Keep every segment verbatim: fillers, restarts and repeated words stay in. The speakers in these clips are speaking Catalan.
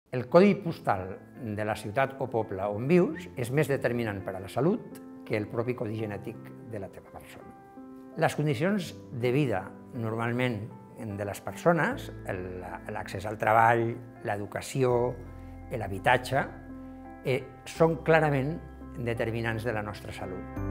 El codi postal de la ciutat o poble on vius és més determinant per a la salut que el propi codi genètic de la teva persona. Les condicions de vida, normalment, de les persones, l'accés al treball, l'educació, l'habitatge, són clarament determinants de la nostra salut.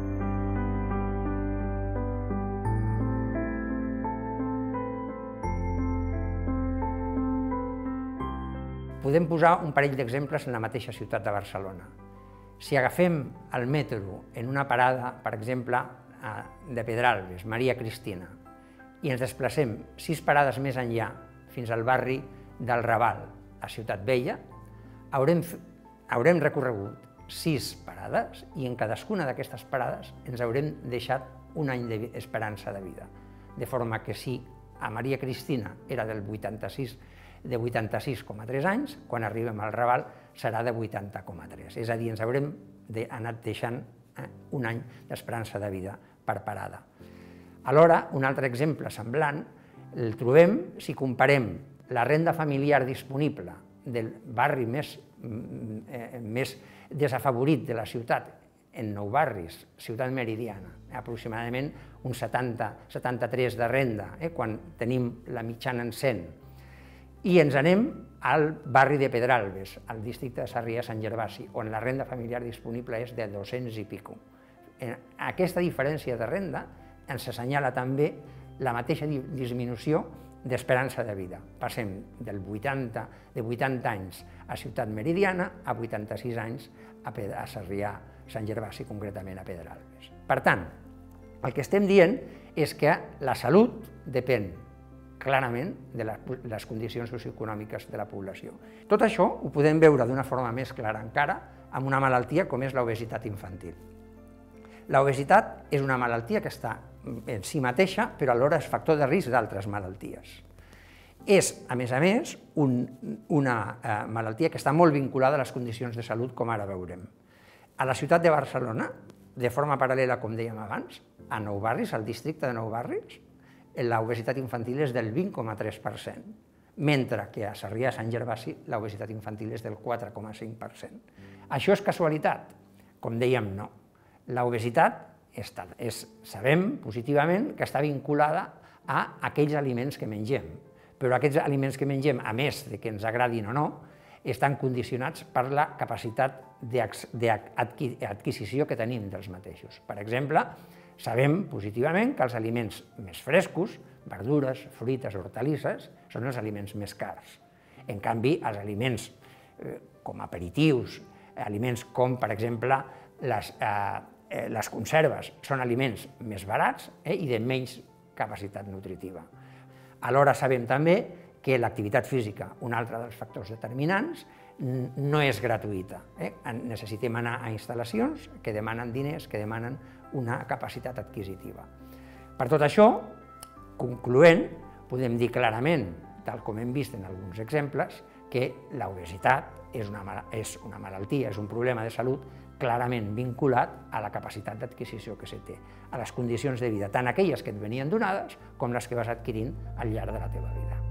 Podem posar un parell d'exemples en la mateixa ciutat de Barcelona. Si agafem el metro en una parada, per exemple, de Pedralbes, Maria Cristina, i ens desplacem sis parades més enllà fins al barri del Raval, a Ciutat Vella, haurem, haurem recorregut sis parades i en cadascuna d'aquestes parades ens haurem deixat un any d'esperança de vida. De forma que si a Maria Cristina era del vuitanta-sis de vuitanta-sis coma tres anys, quan arribem al Raval serà de vuitanta coma tres. És a dir, ens haurem anat deixant un any d'esperança de vida per parada. Alhora, un altre exemple semblant el trobem si comparem la renda familiar disponible del barri més, eh, més desafavorit de la ciutat, en nou barris, Ciutat Meridiana, aproximadament un setanta setanta-tres de renda, eh, quan tenim la mitjana en cent, i ens anem al barri de Pedralbes, al districte de Sarrià-Sant Gervasi, on la renda familiar disponible és de dos-cents i pico. Aquesta diferència de renda ens assenyala també la mateixa disminució d'esperança de vida. Passem del vuitanta, de vuitanta anys a Ciutat Meridiana a vuitanta-sis anys a Sarrià-Sant Gervasi, concretament a Pedralbes. Per tant, el que estem dient és que la salut depèn clarament de les condicions socioeconòmiques de la població. Tot això ho podem veure d'una forma més clara encara amb una malaltia com és l'obesitat infantil. L'obesitat és una malaltia que està en si mateixa, però alhora és factor de risc d'altres malalties. És, a més a més, una malaltia que està molt vinculada a les condicions de salut, com ara veurem. A la ciutat de Barcelona, de forma paral·lela, com dèiem abans, a Nou Barris, al districte de Nou Barris, l'obesitat infantil és del vint coma tres per cent, mentre que a Sarrià-Sant Gervasi l'obesitat infantil és del quatre coma cinc per cent. Això és casualitat? Com dèiem, no. L'obesitat sabem positivament que està vinculada a aquells aliments que mengem, però aquests aliments que mengem, a més de que ens agradin o no, estan condicionats per la capacitat d'adquisició que tenim dels mateixos. Per exemple, sabem positivament que els aliments més frescos, verdures, fruites, hortalisses, són els aliments més cars. En canvi, els aliments com aperitius, aliments com, per exemple, les conserves, són aliments més barats i de menys capacitat nutritiva. Alhora sabem també que l'activitat física, un altre dels factors determinants, no és gratuïta. Necessitem anar a instal·lacions que demanen diners, que demanen una capacitat adquisitiva. Per tot això, concloent, podem dir clarament, tal com hem vist en alguns exemples, que l'obesitat és una malaltia, és un problema de salut clarament vinculat a la capacitat d'adquisició que se té, a les condicions de vida, tant aquelles que et venien donades com les que vas adquirint al llarg de la teva vida.